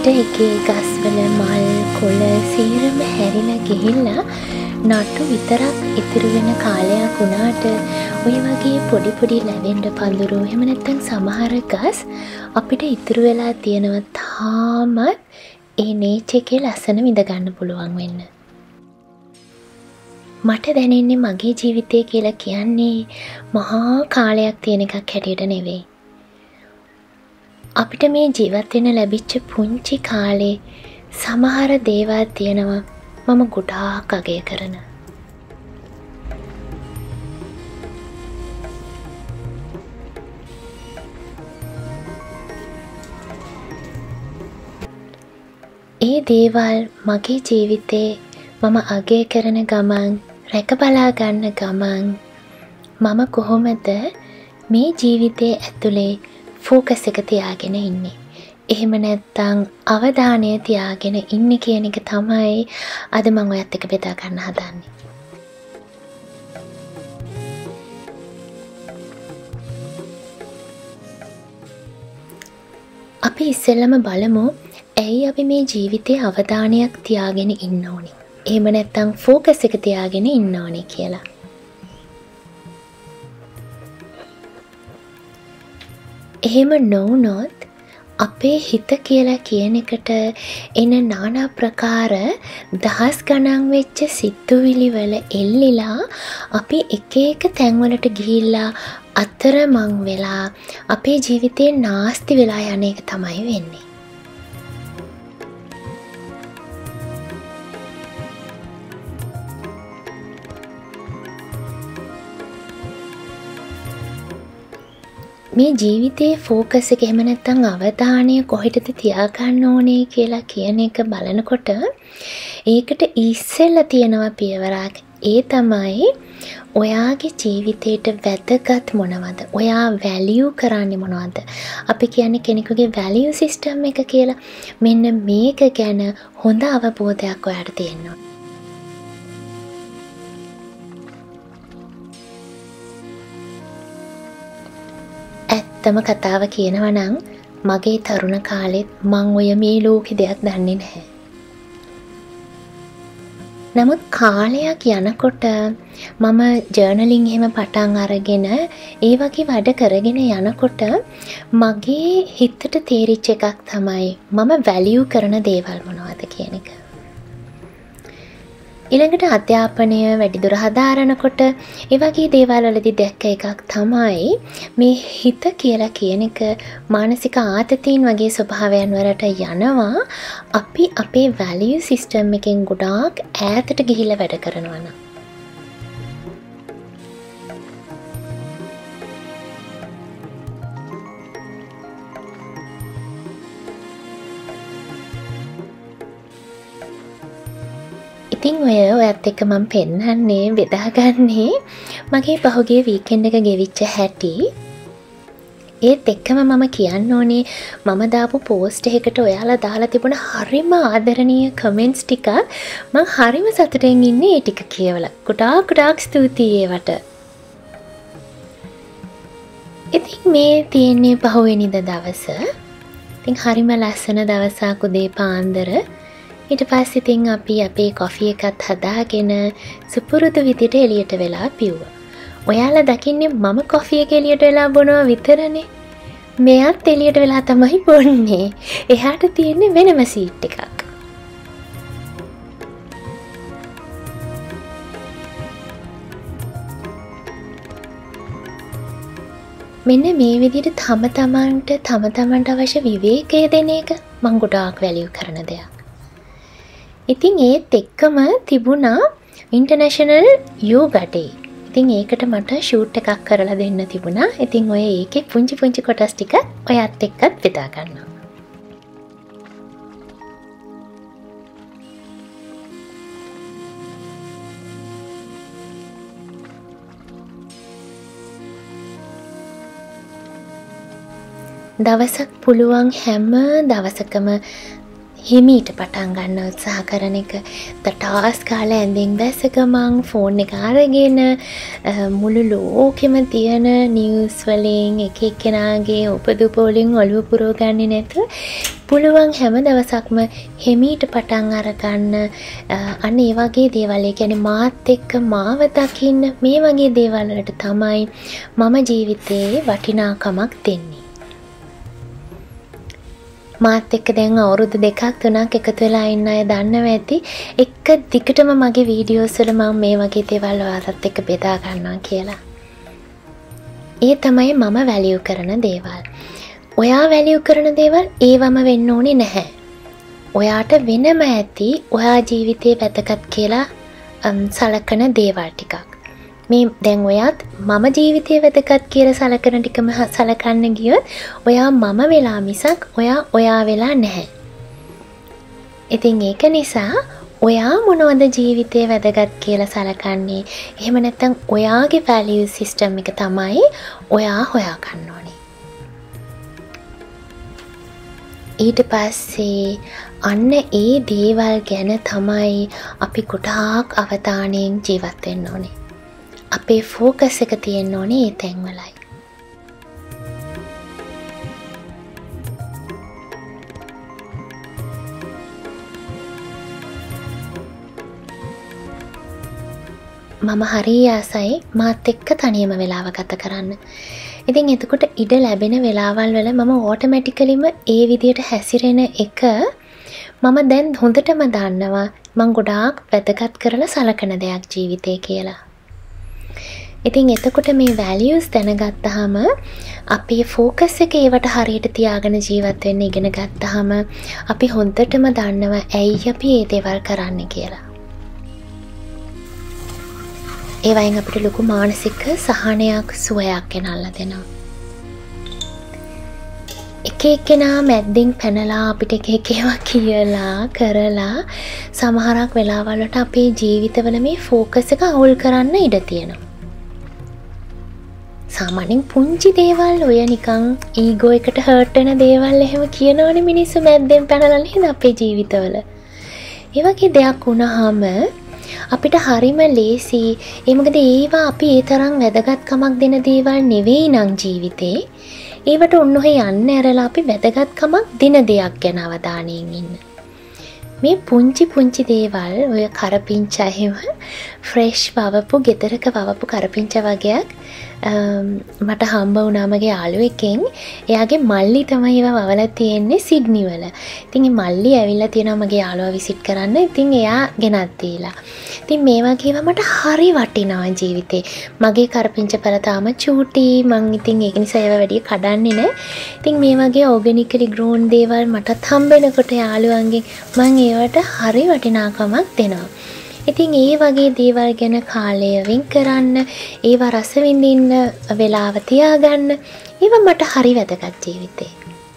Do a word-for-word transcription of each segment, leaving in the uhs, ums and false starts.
එක ගස්වල මල් කොළ සීරම හැරිලා ගිහිල්ලා නටු විතරක් ඉතුරු වෙන කාලයක් වුණාට ඔය වගේ පොඩි පොඩි ලැබෙන්න පඳුරු එහෙම නැත්නම් සමහර ගස් අපිට ඉතුරු වෙලා තියෙනවා තාමත් ඒ නේචර් එකේ ලස්සන විඳ ගන්න පුළුවන් වෙන්න. මට දැනෙන්නේ මගේ ජීවිතය කියලා කියන්නේ මහා කාලයක් තියෙන එකක් හැටියට නෙවෙයි. අපිට මේ ජීවත් වෙන්න ලැබිච්ච පුංචි කාලේ සමහර දේවල් තියෙනවා මම ගොඩාක් අගය කරන. ඒ දේවල් මගේ ජීවිතේ මම අගය කරන ගමන් රැක බලා ගන්න ගමන් මම කොහොමද මේ ජීවිතේ ඇතුලේ ෆෝකස් එක තියාගෙන ඉන්නේ. එහෙම නැත්නම් අවධානය තියාගෙන ඉන්නේ කියන එක තමයි අද මම ඔයත් එක්ක බෙදා ගන්න හදන්නේ. අපි ඉස්සෙල්ලම බලමු ඇයි අපි මේ ජීවිතේ අවධානයක් තියාගෙන ඉන්න ඕනේ. එහෙම නැත්නම් ෆෝකස් එක තියාගෙන ඉන්න ඕනේ කියලා. එහෙම නොවුනොත් අපේ හිත කියලා කියන එකට එන নানা ප්‍රකාර දහස් ගණන් වෙච්ච සිතුවිලි වල එල්ලිලා අපි එක එක තැන්වලට ගිහිල්ලා අතරමං වෙලා අපේ ජීවිතේ නාස්ති වෙලා යන එක තමයි වෙන්නේ. මේ ජීවිතයේ ෆෝකස් එක එහෙම නැත්නම් අවධානය කොහෙටද තියාගන්න ඕනේ කියලා කියන එක බලනකොට ඒකට ඉස්සෙල්ලා තියෙනවා පියවරක්. ඒ තමයි ඔයාගේ ජීවිතේට වැදගත් මොනවද? ඔයා වැලියු කරන්නේ මොනවද? අපි කියන්නේ කෙනෙකුගේ වැලියු සිස්ටම් එක කියලා. මෙන්න මේක ගැන හොඳ අවබෝධයක් ඔයාට තියෙන්න ඕනේ. ඇත්තම කතාව කියනවා නම් මගේ තරුණ කාලෙත් මං ඔය මේ ලෝකෙ දෙයක් දන්නේ නැහැ. නමුත් කාලයක් යනකොට මම ජර්නලින් එහෙම පටන් අරගෙන ඒ වගේ වැඩ කරගෙන යනකොට මගේ හිතට තේරිච්ච එකක් තමයි මම වැලියු කරන දේවල් මොනවද කියන එක. ඊළඟට අධ්‍යාපනය වැඩිදුර හදාරනකොට ඒ වගේ දේවල් වලදී දැක්ක එකක් තමයි මේ හිත කියලා කියන එක මානසික ආතතීන් වගේ ස්වභාවයන් වලට යනවා අපි අපේ වැලියු සිස්ටම් එකෙන් ගොඩාක් ඈතට ගිහිල්ලා වැඩ කරනවා නම්. ඉතින් ඔය ඔයත් එක්ක මම පෙන්නන්නේ බෙදාගන්නේ මගේ පහුගිය වීකෙන්ඩ් එක ගෙවිච්ච හැටි. ඒත් එක්කම මම කියන්න ඕනේ මම දාපු පෝස්ට් එකකට ඔයාලා දාලා තිබුණ හරිම ආදරණීය කමෙන්ට්ස් ටික මම හරිම සතුටින් ඉන්නේ ඒ ටික කියවලා. ගොඩාක් ගොඩාක් ස්තුතියි ඒවට. ඉතින් මේ තියෙන්නේ පහුවෙනිදා දවස. ඉතින් හරිම ලස්සන දවසක් උදේ පාන්දර. ඊට පස්සේ ඉතින් අපි අපේ කොෆි එකත් හදාගෙන සුපුරුදු විදිහට එළියට වෙලා පිව්වා. ඔයාලා දකින්නේ මම කොෆි එක එළියට වෙලා බොනවා විතරනේ. මෙයාත් එළියට වෙලා තමයි බොන්නේ. එහාට තියෙන්නේ වෙනම සීට් එකක්. මෙන්න මේ විදිහට තම තමන්ට තම තමන්ට අවශ්‍ය විවේකය දෙන එක මම ගොඩාක් වැලියු කරන දෙයක්. ඉතින් ඒත් එක්කම තිබුණා ඉන්ටර්නැෂනල් යෝගා ඩේ. ඉතින් ඒකට මට ෂූට් එකක් කරලා දෙන්න තිබුණා. ඉතින් ඔය ඒකේ පුංචි පුංචි කොටස් ටික ඔයත් එක්කත් බෙදා ගන්නවා. දවසක් පුළුවන් හැම දවසකම හිමීට පටන් ගන්න උත්සාහ කරන එක. තාස් කාලා ඇඳෙන් බැස ගමන් ෆෝන් එක අරගෙන මුළු ලෝකෙම තියෙන නිවුස් වලින් එක එක්කෙනාගේ උපදුප වලින් ඔළුව පුරව ගන්නේ නැතුව පුළුවන් හැම දවසක්ම හිමීට පටන් අරගන්න. අන්න ඒ වගේ දේවල්, ඒ කියන්නේ මාත් එක්ක මාව දකින්න, මේ වගේ දේවල් වලට තමයි මම ජීවිතේ වටිනාකමක් දෙන්නේ. මාත් එක්ක දැන් අවුරුදු දෙකක් තුනක් එකතු වෙලා ඉන්න අය දන්නවා ඇති. එක දිගටම මගේ වීඩියෝස් වල මම මේ වගේ දේවල් ඔයාලත් එක්ක බෙදා ගන්නවා කියලා. ඒ තමයි මම වැලියු කරන දේවල්. ඔයා වැලියු කරන දේවල් ඒවම වෙන්න ඕනේ නැහැ. ඔයාට වෙනම ඇති ඔයා ජීවිතේ වැදගත් කියලා සලකන දේවල් ටිකක්. මේ දැන් ඔයාත් මම ජීවිතේ වැදගත් කියලා සලකන ටිකම සලකන්න ගියොත් ඔයා මම වෙලා මිසක් ඔයා ඔයා වෙලා නැහැ. ඉතින් ඒක නිසා ඔයා මොනවද ජීවිතේ වැදගත් කියලා සලකන්නේ? එහෙම නැත්නම් ඔයාගේ වැලියු සිස්ටම් එක තමයි ඔයා හොයා ගන්න ඕනේ. ඊට පස්සේ අන්න ඒ දේවල් ගැන තමයි අපි ගොඩාක් අවධානයෙන් ජීවත් වෙන්න ඕනේ. අපේ ෆෝකස් එක තියෙන්න ඕනේ ඒ තැන්වලයි. මම හරි ආසයි මාත් එක්ක තනියම වෙලාව ගත කරන්න. ඉතින් එතකොට ඉඩ ලැබෙන වෙලාවල් වල මම ඕටෝමැටිකලිම ඒ විදියට හැසිරෙන එක මම දැන් හොඳටම දන්නවා මම ගොඩාක් වැදගත් කරලා සලකන දෙයක් ජීවිතේ කියලා. ඉතින් එතකොට මේ වැලියුස් දැනගත්තාම අපේ ෆෝකස් එක ඒවට හරියට තියාගෙන ජීවත් වෙන්න ඉගෙන ගත්තාම අපි හොඳටම දන්නවා ඇයි අපි මේ දේවල් කරන්නේ කියලා. ඒ වයින් අපිට ලොකු මානසික සහනයක් සුවයක් ගෙනල්ලා දෙනවා. එක එක්කෙනා මැද්දෙන් පැනලා අපිට එක එක ඒවා කියලා කරලා සමහරක් වෙලාවල් වලට අපේ ජීවිතවල මේ ෆෝකස් එක අවුල් කරන්න ඉඩ තියෙනවා. සාමාන්‍යයෙන් පුංචි දේවල් ඔය නිකන් ඊගෝ එකට හර්ට් වෙන දේවල් එහෙම කියනවනේ මිනිස්සු මැද්දෙන් පැනලා නේද අපේ ජීවිතවල. ඒ වගේ දෙයක් වුණාම අපිට හරිම ලේසි. ඒ මොකද ඒවා අපි ඒ තරම් වැදගත්කමක් දෙන දේවල් නෙවෙයි නම් ජීවිතේ. ඒවට ඔන්නෝහෙ යන්න ඇරලා අපි වැදගත්කමක් දෙන දෙයක් ගැන අවධානයෙන් ඉන්න. මේ පුංචි පුංචි දේවල් ඔය කරපිංචා එහෙම ෆ්‍රෙෂ් වවපු ගෙදරක වවපු කරපිංචා වගේක් මට හම්බ වුණා මගේ යාළුවෙක්ගෙන්. එයාගේ මල්ලි තමයි ඒවා වවලා තියෙන්නේ සිඩ්නි වල. ඉතින් මේ මල්ලි ඇවිල්ලා තියෙනවා මගේ යාළුවා විසිට් කරන්න. ඉතින් එයා ගෙනත් දීලා. ඉතින් මේ වගේ ඒවා මට හරි වටිනවා ජීවිතේ. මගේ කරපිංචා පළ තාම චූටි. මං ඉතින් ඒක නිසා ඒවා වැඩි කඩන්නේ නැහැ. ඉතින් මේ වගේ ඕගැනිකලි ග්‍රෝන් දේවල් මටත් හම්බෙනකොට යාළුවන්ගෙන් මං ඒවට හරි වටිනාකමක් දෙනවා. ඉතින් ඒ වගේ දේවල් ගැන කාලය වෙන් කරන්න, ඒවා රස විඳින්න වෙලාව තියාගන්න, ඒවා මට හරි වැදගත් ජීවිතේ.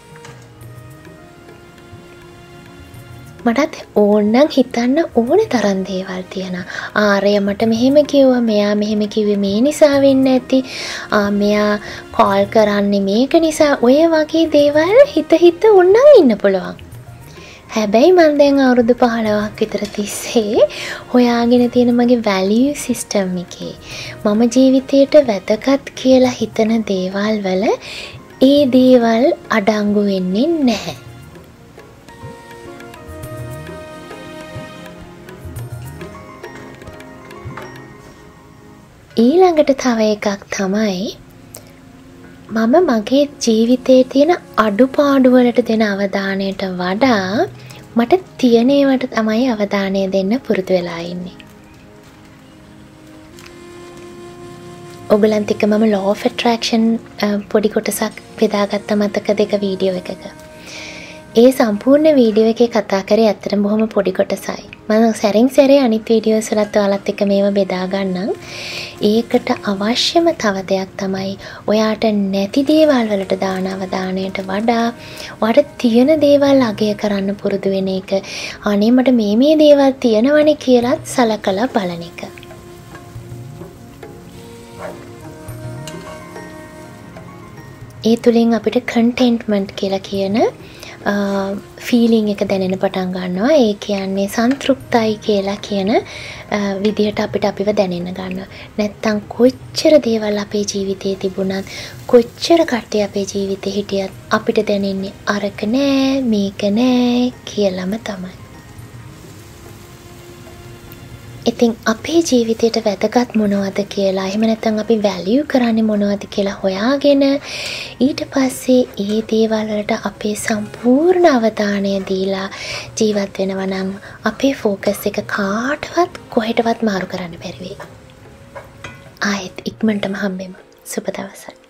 මටත් ඕනනම් හිතන්න ඕන තරම් දේවල් තියෙනවා. ආරය මට මෙහෙම කිව්වා, මෙයා මෙහෙම කිව්වේ මේ නිසා වෙන්න ඇති. ආ මෙයා කෝල් කරන්නේ මේක නිසා. ඔය වගේ දේවල් හිත හිත ඕනනම් ඉන්න පුළුවන්. හැබැයි මම දැන් අවුරුදු පහළොවක් විතර තිස්සේ හොයාගෙන තියෙන මගේ වැලියු සිස්ටම් එකේ මම ජීවිතයට වැදගත් කියලා හිතන දේවල් වල ඒ දේවල් අඩංගු වෙන්නේ නැහැ. ඊළඟට තව එකක් තමයි මම මගේ ජීවිතයේ තියෙන අඩුපාඩු වලට දෙන අවධානයට වඩා මට තියෙන ඒවාට තමයි අවධානය දෙන්න පුරුදු වෙලා ඉන්නේ. ඔයගලන්ට එක්ක මම law of attraction පොඩි කොටසක් බෙදාගත්ත මතක දෙක වීඩියෝ එකක. ඒ සම්පූර්ණ වීඩියෝ එකේ කතා කරේ ඇත්තටම බොහොම පොඩි කොටසයි. මම සැරින් සැරේ අනිත් වීඩියෝස් වලත් ඔයාලත් එක්ක මේව බෙදා ගන්නම්. ඒකට අවශ්‍යම තව දෙයක් තමයි ඔයාට නැති දේවල් වලට දාන අවධානයට වඩා ඔයාට තියෙන දේවල් අගය කරන්න පුරුදු වෙන එක. අනේ මට මේ මේ දේවල් තියෙනවනේ කියලාත් සලකලා බලන එක. ඒ තුලින් අපිට contentment කියලා කියන ෆීලිං එක දැනෙන පටන් ගන්නවා. ඒ කියන්නේ සන්තෘප්තයි කියලා කියන විදියට අපිට අපිව දැනෙන්න ගන්නවා. නැත්තම් කොච්චර දේවල් අපේ ජීවිතේ තිබුණත් කොච්චර කට්ටිය අපේ ජීවිතේ හිටියත් අපිට දැනෙන්නේ අරක නෑ මේක නෑ කියලාම තමයි. ඉතින් අපේ ජීවිතයට වැදගත් මොනවද කියලා එහෙම නැත්නම් අපි වැලියු කරන්නේ මොනවද කියලා හොයාගෙන ඊට පස්සේ ඒ දේවල් වලට අපේ සම්පූර්ණ අවධානය දීලා ජීවත් වෙනවා නම් අපේ ફોකස් එක කාටවත් කොහෙටවත් මාරු කරන්න බැරි වෙයි. ආයෙත් ඉක්මනටම හම්බෙමු. සුබ දවසක්.